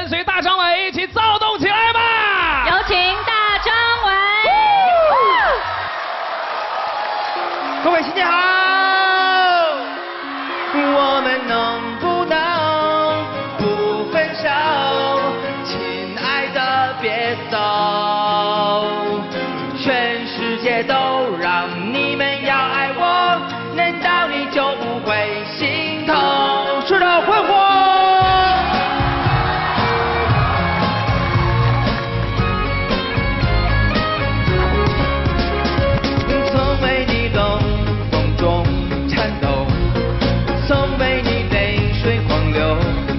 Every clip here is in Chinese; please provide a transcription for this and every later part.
跟随大张伟一起躁动起来吧！ 有请大张伟。 各位新年好！我们能不能不分手？亲爱的，别走，全世界都让你们要爱我，难道你就不会心痛？是的，欢呼！曾为你冷风中颤抖，曾为你泪水狂流，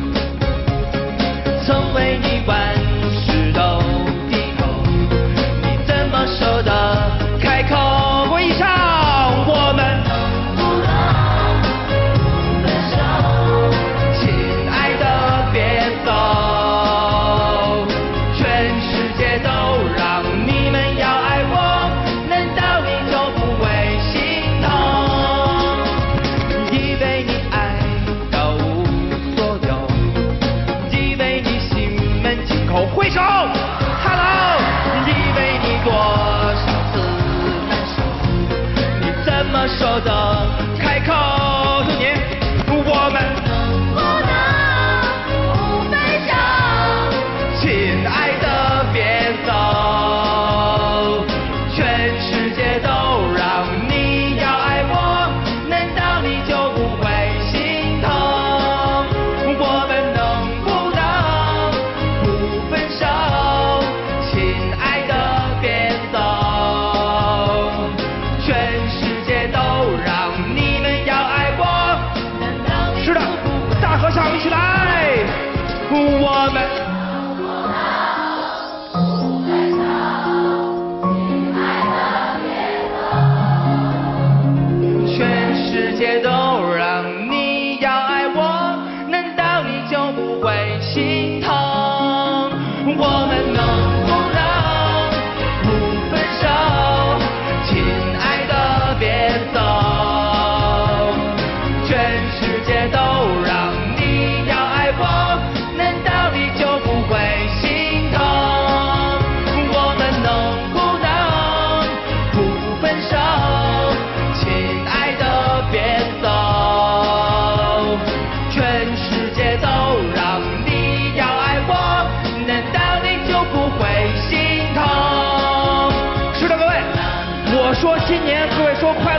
曾为你万事都低头，你怎么舍得开口？我一唱，我们不能分手，亲爱的别走，全世界都让你们要爱我，难道你就不会心痛？以为你爱到无所有，以为你心门紧扣，挥手 ，Hello， 以为你多少次难受，你怎么舍得开口？就你，我们不能不分手，亲爱的别走，全世界都让你要爱我，难道你就不会心痛？我们能不能不分手？亲爱的别走，全世界都让你们要爱我，难道你是的，大合唱一起来，我们。全世界都让你要爱我，难道你就不会心痛？我们能不能不分手？亲爱的别走，全世界都让你要爱我，难道你就不会心痛？我们能不能不分手？亲爱的别走，全世界都让你要爱我，难道你就不会心痛？是的，各位，我说新年，各位说快